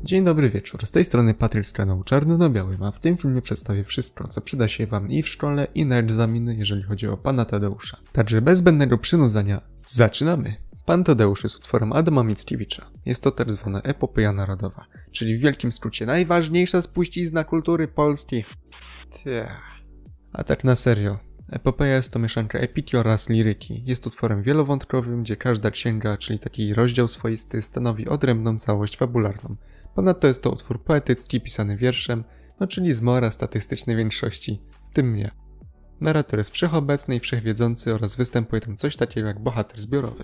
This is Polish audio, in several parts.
Dzień dobry wieczór, z tej strony Patryk z kanału Czarny na Białym, a w tym filmie przedstawię wszystko, co przyda się wam i w szkole, i na egzaminy, jeżeli chodzi o pana Tadeusza. Także bez zbędnego przynudzania, zaczynamy! Pan Tadeusz jest utworem Adama Mickiewicza. Jest to tak zwana epopeja narodowa, czyli w wielkim skrócie najważniejsza spuścizna kultury polskiej. A tak na serio. Epopeja jest to mieszanka epiki oraz liryki. Jest utworem wielowątkowym, gdzie każda księga, czyli taki rozdział swoisty, stanowi odrębną całość fabularną. Ponadto jest to utwór poetycki, pisany wierszem, czyli zmora statystycznej większości, w tym mnie. Narrator jest wszechobecny i wszechwiedzący oraz występuje tam coś takiego jak bohater zbiorowy.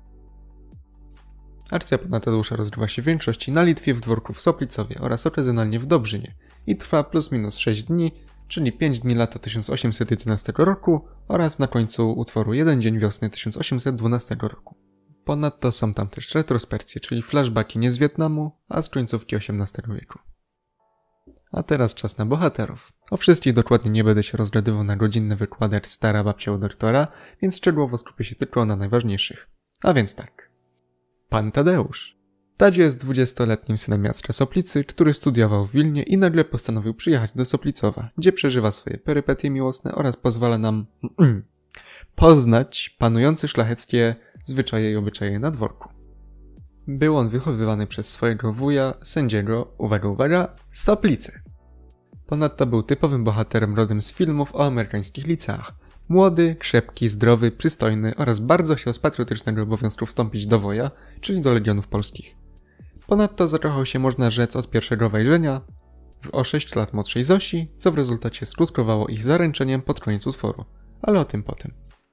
Akcja pana Tadeusza rozgrywa się w większości na Litwie, w dworku w Soplicowie oraz okazjonalnie w Dobrzynie i trwa plus minus 6 dni, czyli 5 dni lata 1811 roku oraz na końcu utworu 1 dzień wiosny 1812 roku. Ponadto są tam też retrospekcje, czyli flashbacki nie z Wietnamu, a z końcówki XVIII wieku. A teraz czas na bohaterów. O wszystkich dokładnie nie będę się rozgadywał na godzinny wykładacz stara babcia u doktora, więc szczegółowo skupię się tylko na najważniejszych. A więc tak. Pan Tadeusz. Tadzie jest 20-letnim synem Jacka Soplicy, który studiował w Wilnie i nagle postanowił przyjechać do Soplicowa, gdzie przeżywa swoje perypetie miłosne oraz pozwala nam poznać panujące szlacheckie zwyczaje i obyczaje na dworku. Był on wychowywany przez swojego wuja, sędziego, uwaga, Soplicy. Ponadto był typowym bohaterem rodem z filmów o amerykańskich liceach. Młody, krzepki, zdrowy, przystojny oraz bardzo chciał z patriotycznego obowiązku wstąpić do woja, czyli do Legionów Polskich. Ponadto zakochał się, można rzec, od pierwszego wejrzenia w o 6 lat młodszej Zosi, co w rezultacie skutkowało ich zaręczeniem pod koniec utworu, ale o tym potem.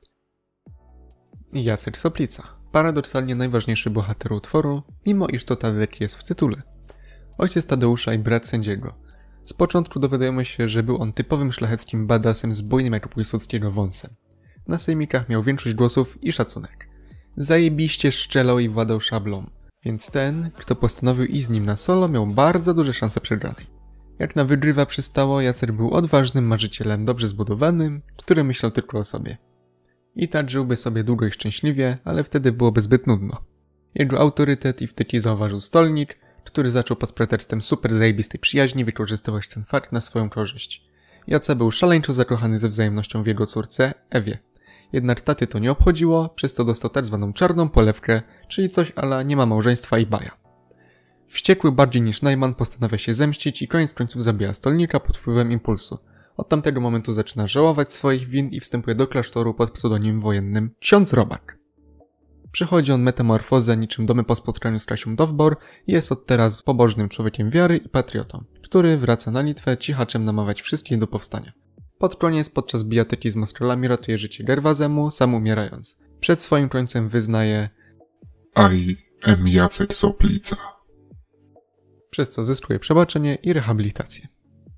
Jacek Soplica. Paradoksalnie najważniejszy bohater utworu, mimo iż to Tadek jest w tytule. Ojciec Tadeusza i brat sędziego. Z początku dowiadujemy się, że był on typowym szlacheckim badasem z bujnym jak Piłsudskiego wąsem. Na sejmikach miał większość głosów i szacunek. Zajebiście szczelał i władał szablą, więc ten, kto postanowił iść z nim na solo, miał bardzo duże szanse przegranej. Jak na wygrywa przystało, Jacek był odważnym marzycielem, dobrze zbudowanym, który myślał tylko o sobie. I tak żyłby sobie długo i szczęśliwie, ale wtedy byłoby zbyt nudno. Jego autorytet i wtyki zauważył stolnik, który zaczął pod pretekstem super zajebistej przyjaźni wykorzystywać ten fakt na swoją korzyść. Jacek był szaleńczo zakochany ze wzajemnością w jego córce, Ewie. Jednak taty to nie obchodziło, przez to dostał tak zwaną czarną polewkę, czyli coś ala nie ma małżeństwa i baja. Wściekły bardziej niż Najman postanawia się zemścić i koniec końców zabija stolnika pod wpływem impulsu. Od tamtego momentu zaczyna żałować swoich win i wstępuje do klasztoru pod pseudonimem wojennym Ksiądz Robak. Przechodzi on metamorfozę niczym domy po spotkaniu z Kasią Dowbor i jest od teraz pobożnym człowiekiem wiary i patriotą, który wraca na Litwę cichaczem namawiać wszystkich do powstania. Pod koniec podczas bijatyki z Moskrolami ratuje życie Gerwazemu, sam umierając. Przed swoim końcem wyznaje I am Jacek Soplica. Przez co zyskuje przebaczenie i rehabilitację.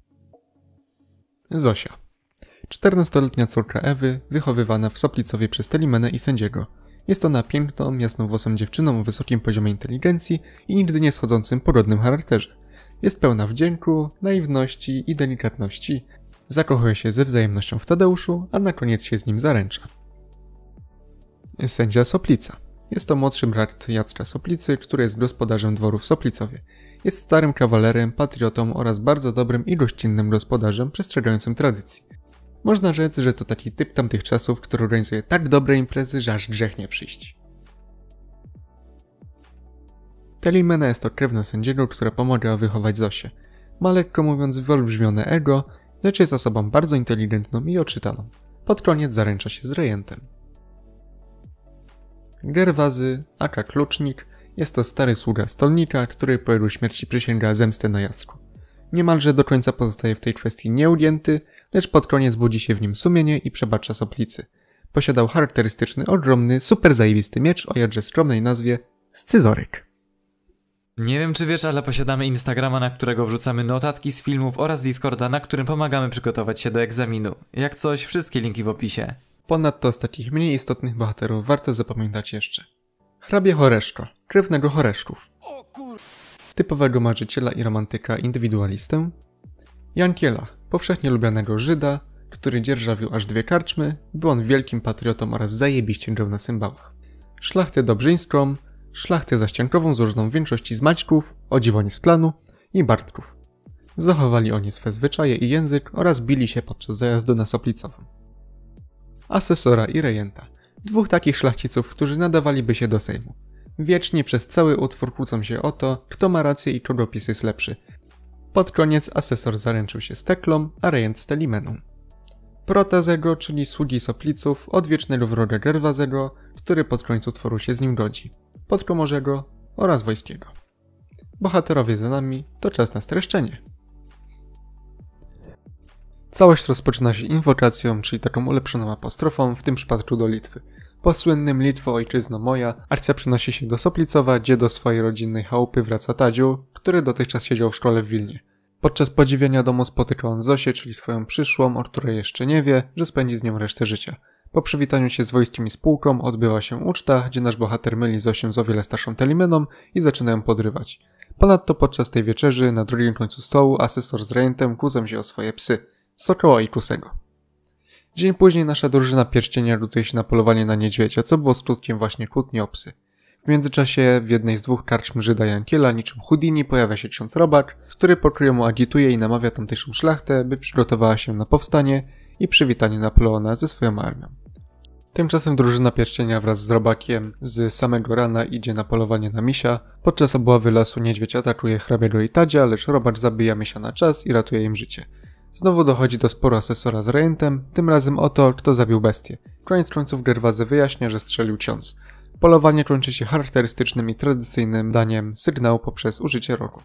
Zosia. 14-letnia córka Ewy, wychowywana w Soplicowie przez Telimenę i sędziego. Jest ona piękną, jasnowłosą dziewczyną o wysokim poziomie inteligencji i nigdy nie schodzącym pogodnym charakterze. Jest pełna wdzięku, naiwności i delikatności. Zakochuje się ze wzajemnością w Tadeuszu, a na koniec się z nim zaręcza. Sędzia Soplica. Jest to młodszy brat Jacka Soplicy, który jest gospodarzem dworu w Soplicowie. Jest starym kawalerem, patriotą oraz bardzo dobrym i gościnnym gospodarzem przestrzegającym tradycji. Można rzec, że to taki typ tamtych czasów, który organizuje tak dobre imprezy, że aż grzech nie przyjść. Telimena jest to krewna sędziego, która pomaga wychować Zosię. Ma lekko mówiąc wyolbrzymione ego, lecz jest osobą bardzo inteligentną i oczytaną. Pod koniec zaręcza się z rejentem. Gerwazy, aka Klucznik, jest to stary sługa stolnika, który po jego śmierci przysięga zemstę na Jacku. Niemalże do końca pozostaje w tej kwestii nieugięty, lecz pod koniec budzi się w nim sumienie i przebacza Soplicy. Posiadał charakterystyczny, ogromny, super zajebisty miecz o jakże skromnej nazwie Scyzoryk. Nie wiem czy wiesz, ale posiadamy Instagrama, na którego wrzucamy notatki z filmów oraz Discorda, na którym pomagamy przygotować się do egzaminu. Jak coś, wszystkie linki w opisie. Ponadto z takich mniej istotnych bohaterów warto zapamiętać jeszcze hrabie Horeszko, krewnego Horeszków. Typowego marzyciela i romantyka indywidualistę. Jankiela, powszechnie lubianego Żyda, który dzierżawił aż 2 karczmy, był on wielkim patriotą oraz zajebiście grał na cymbałach. Szlachtę Dobrzyńską, szlachtę zaściankową złożoną w większości z Maćków, o dziwo nie z klanu i Bartków. Zachowali oni swe zwyczaje i język oraz bili się podczas zajazdu na Soplicową. Asesora i rejenta. Dwóch takich szlachciców, którzy nadawaliby się do Sejmu. Wiecznie przez cały utwór kłócą się o to, kto ma rację i czudopis jest lepszy. Pod koniec asesor zaręczył się z Teklą, a rejent z Telimeną. Protazego, czyli sługi Sopliców, odwiecznego wroga Gerwazego, który pod końcu utworu się z nim godzi. Podkomorzego oraz Wojskiego. Bohaterowie za nami, to czas na streszczenie. Całość rozpoczyna się inwokacją, czyli taką ulepszoną apostrofą, w tym przypadku do Litwy. Po słynnym Litwo ojczyzno moja, akcja przenosi się do Soplicowa, gdzie do swojej rodzinnej chałupy wraca Tadziu, który dotychczas siedział w szkole w Wilnie. Podczas podziwiania domu spotyka on Zosię, czyli swoją przyszłą, o której jeszcze nie wie, że spędzi z nią resztę życia. Po przywitaniu się z wojskiem i spółką odbywa się uczta, gdzie nasz bohater myli Zosię z o wiele starszą Telimeną i zaczynają podrywać. Ponadto podczas tej wieczerzy na drugim końcu stołu asesor z rejentem kłócą się o swoje psy, Sokoła i Kusego. Dzień później nasza drużyna pierścienia lutuje się na polowanie na niedźwiedzia, co było skutkiem właśnie kłótni o psy. W międzyczasie w jednej z dwóch karczm Żyda Jankiela niczym Houdini pojawia się ksiądz Robak, który pokryjomu agituje i namawia tamtejszą szlachtę, by przygotowała się na powstanie i przywitanie Napoleona ze swoją armią. Tymczasem drużyna pierścienia wraz z Robakiem z samego rana idzie na polowanie na misia. Podczas obławy lasu niedźwiedź atakuje hrabiego i Tadzia, lecz Robak zabija misia na czas i ratuje im życie. Znowu dochodzi do sporu asesora z rejentem, tym razem o to, kto zabił bestię. Koniec końców Gerwazy wyjaśnia, że strzelił ksiądz. Polowanie kończy się charakterystycznym i tradycyjnym daniem sygnału poprzez użycie rogu.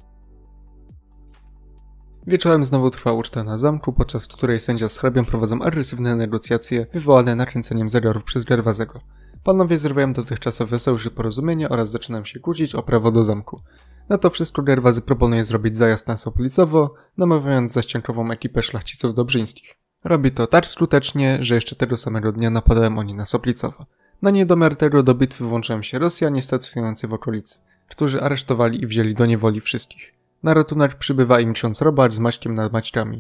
Wieczorem znowu trwa uczta na zamku, podczas której sędzia z hrabią prowadzą agresywne negocjacje wywołane nakręceniem zegarów przez Gerwazego. Panowie zrywają dotychczasowe sojusze porozumienia oraz zaczynają się kłócić o prawo do zamku. Na to wszystko Gerwazy proponuje zrobić zajazd na Soplicowo, namawiając zaściankową ekipę szlachciców dobrzyńskich. Robi to tak skutecznie, że jeszcze tego samego dnia napadają oni na Soplicowo. Na niedomiar tego do bitwy włączają się Rosjanie stacjonujący w okolicy, którzy aresztowali i wzięli do niewoli wszystkich. Na ratunek przybywa im ksiądz Robacz z Maćkiem nad Maćkami.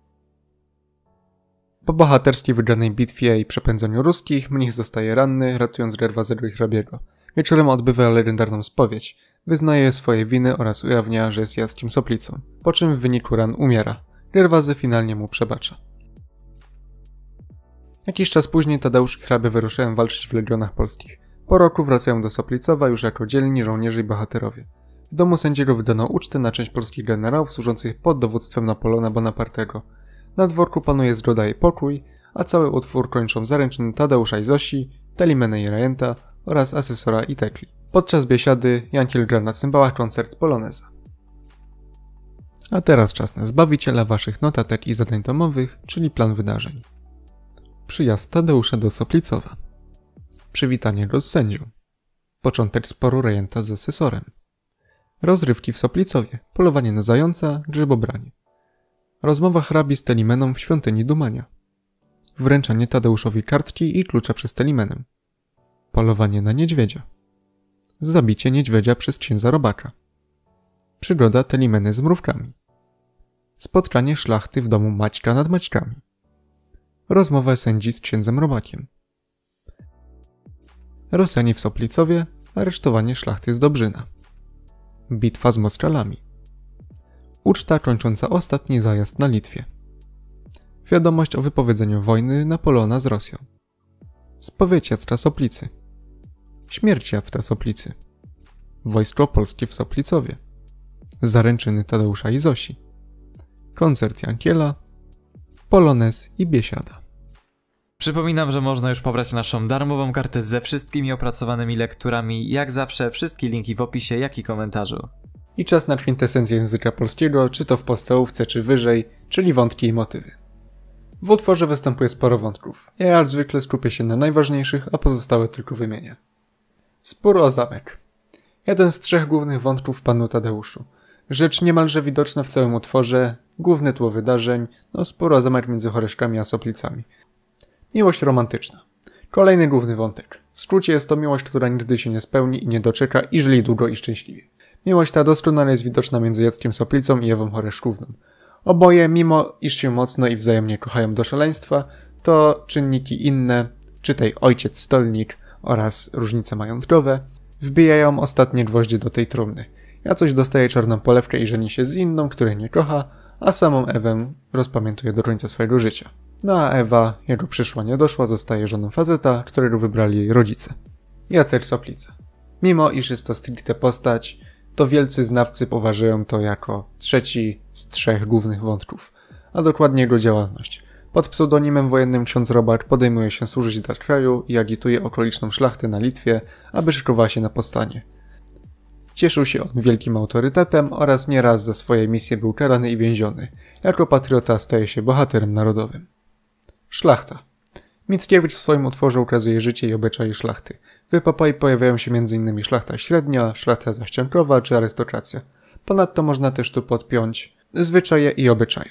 Po bohaterskiej wygranej bitwie i przepędzeniu ruskich, mnich zostaje ranny, ratując Gerwazego i hrabiego. Wieczorem odbywa legendarną spowiedź. Wyznaje swoje winy oraz ujawnia, że jest Jackiem Soplicą, po czym w wyniku ran umiera. Gerwazy finalnie mu przebacza. Jakiś czas później Tadeusz i hrabia wyruszają walczyć w legionach polskich. Po roku wracają do Soplicowa już jako dzielni żołnierze i bohaterowie. W domu sędziego wydano ucztę na część polskich generałów służących pod dowództwem Napoleona Bonapartego. Na dworku panuje zgoda i pokój, a cały utwór kończą zaręczyny Tadeusza i Zosi, Telimeny i rejenta oraz asesora i Tekli. Podczas biesiady Jankiel gra na cymbałach koncert poloneza. A teraz czas na zbawiciela waszych notatek i zadań domowych, czyli plan wydarzeń. Przyjazd Tadeusza do Soplicowa. Przywitanie go z sędzią. Początek sporu rejenta z asesorem. Rozrywki w Soplicowie. Polowanie na zająca, grzybobranie. Rozmowa hrabi z Telimeną w świątyni Dumania. Wręczanie Tadeuszowi kartki i klucza przez Telimenę. Polowanie na niedźwiedzia. Zabicie niedźwiedzia przez księdza Robaka. Przygoda Telimeny z mrówkami. Spotkanie szlachty w domu Maćka nad Maćkami. Rozmowa sędzi z księdzem Robakiem. Rosjanie w Soplicowie, aresztowanie szlachty z Dobrzyna. Bitwa z Moskalami. Uczta kończąca ostatni zajazd na Litwie. Wiadomość o wypowiedzeniu wojny Napoleona z Rosją. Spowiedź Jacka Soplicy. Śmierć Jacka Soplicy. Wojsko polskie w Soplicowie. Zaręczyny Tadeusza i Zosi. Koncert Jankiela. Polonez i biesiada. Przypominam, że można już pobrać naszą darmową kartę ze wszystkimi opracowanymi lekturami. Jak zawsze wszystkie linki w opisie, jak i komentarzu. I czas na kwintesencję języka polskiego, czy to w podstawówce, czy wyżej, czyli wątki i motywy. W utworze występuje sporo wątków. Ja jak zwykle skupię się na najważniejszych, a pozostałe tylko wymienię. Spór o zamek. Jeden z trzech głównych wątków w Panu Tadeuszu. Rzecz niemalże widoczna w całym utworze, główne tło wydarzeń, spór o zamek między Choreszkami a Soplicami. Miłość romantyczna. Kolejny główny wątek. W skrócie jest to miłość, która nigdy się nie spełni i nie doczeka i żyli długo i szczęśliwie. Miłość ta doskonale jest widoczna między Jackiem Soplicą i Ewą Choreszkówną. Oboje, mimo iż się mocno i wzajemnie kochają do szaleństwa, to czynniki inne, czytaj ojciec stolnik oraz różnice majątkowe, Wbijają ostatnie gwoździe do tej trumny. Jacoś dostaje czarną polewkę i żeni się z inną, której nie kocha, a samą Ewę rozpamiętuje do końca swojego życia. No a Ewa, jego przyszła niedoszła, zostaje żoną faceta, którego wybrali jej rodzice. Jacek Soplica. Mimo iż jest to stricte postać, to wielcy znawcy poważają to jako trzeci z 3 głównych wątków, a dokładnie jego działalność. Pod pseudonimem wojennym ksiądz Robak podejmuje się służyć dla kraju i agituje okoliczną szlachtę na Litwie, aby szykowała się na powstanie. Cieszył się on wielkim autorytetem oraz nieraz za swoje misje był karany i więziony. Jako patriota staje się bohaterem narodowym. Szlachta. Mickiewicz w swoim utworze ukazuje życie i obyczaje szlachty. W epopei pojawiają się m.in. szlachta średnia, szlachta zaściankowa czy arystokracja. Ponadto można też tu podpiąć zwyczaje i obyczaje.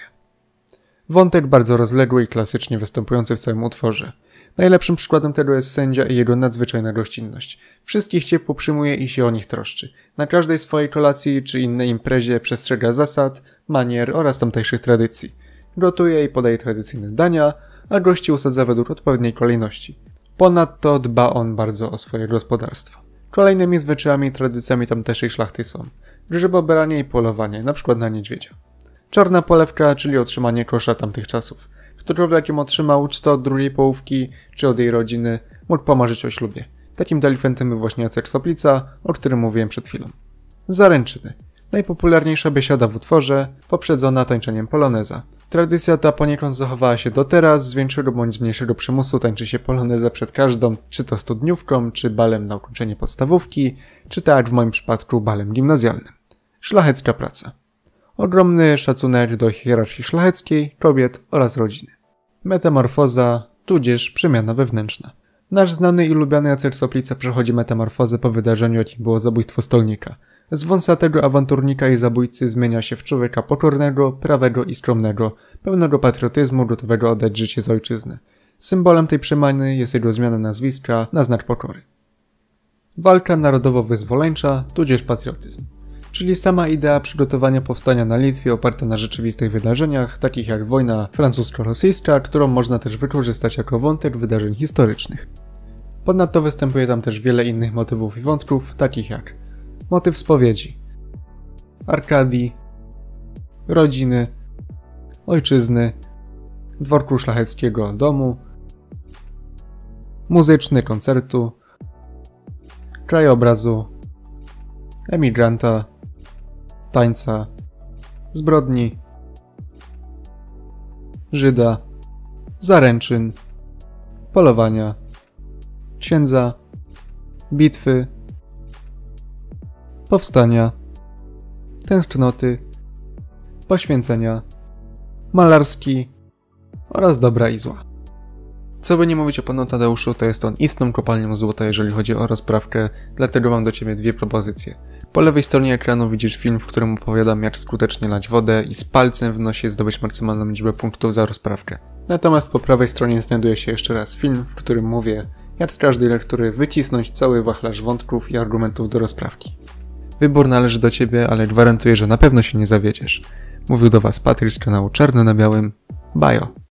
Wątek bardzo rozległy i klasycznie występujący w całym utworze. Najlepszym przykładem tego jest sędzia i jego nadzwyczajna gościnność. Wszystkich ciepło przyjmuje i się o nich troszczy. Na każdej swojej kolacji czy innej imprezie przestrzega zasad, manier oraz tamtejszych tradycji. Gotuje i podaje tradycyjne dania, a gości usadza według odpowiedniej kolejności. Ponadto dba on bardzo o swoje gospodarstwo. Kolejnymi zwyczajami i tradycjami tamtejszej szlachty są grzybobranie i polowanie, np. na niedźwiedzia. Czarna polewka, czyli otrzymanie kosza tamtych czasów, którego w jakim otrzymał, czy to od drugiej połówki, czy od jej rodziny, mógł pomarzyć o ślubie. Takim delikwentem był właśnie Jacek Soplica, o którym mówiłem przed chwilą. Zaręczyny. Najpopularniejsza biesiada w utworze, poprzedzona tańczeniem poloneza. Tradycja ta poniekąd zachowała się do teraz, z większego bądź mniejszego przymusu tańczy się poloneza przed każdą, czy to studniówką, czy balem na ukończenie podstawówki, czy tak jak w moim przypadku balem gimnazjalnym. Szlachecka praca. Ogromny szacunek do hierarchii szlacheckiej, kobiet oraz rodziny. Metamorfoza, tudzież przemiana wewnętrzna. Nasz znany i lubiany Jacek Soplica przechodzi metamorfozę po wydarzeniu, jakim było zabójstwo stolnika. Z wąsatego awanturnika i zabójcy zmienia się w człowieka pokornego, prawego i skromnego, pełnego patriotyzmu, gotowego oddać życie za ojczyznę. Symbolem tej przemiany jest jego zmiana nazwiska na znak pokory. Walka narodowo-wyzwoleńcza, tudzież patriotyzm. Czyli sama idea przygotowania powstania na Litwie oparta na rzeczywistych wydarzeniach, takich jak wojna francusko-rosyjska, którą można też wykorzystać jako wątek wydarzeń historycznych. Ponadto występuje tam też wiele innych motywów i wątków, takich jak motyw spowiedzi, Arkadii, rodziny, ojczyzny, dworku szlacheckiego domu, muzyczny koncertu, krajobrazu, emigranta, tańca, zbrodni, Żyda, zaręczyn, polowania, księdza, bitwy, powstania, tęsknoty, poświęcenia, malarski oraz dobra i zła. Co by nie mówić o panu Tadeuszu, to jest on istną kopalnią złota, jeżeli chodzi o rozprawkę, dlatego mam do ciebie 2 propozycje. Po lewej stronie ekranu widzisz film, w którym opowiadam, jak skutecznie lać wodę i z palcem w nosie zdobyć maksymalną liczbę punktów za rozprawkę. Natomiast po prawej stronie znajduje się jeszcze raz film, w którym mówię, jak z każdej lektury wycisnąć cały wachlarz wątków i argumentów do rozprawki. Wybór należy do ciebie, ale gwarantuję, że na pewno się nie zawiedziesz. Mówił do was Patryk z kanału Czarno na Białym. Bajo!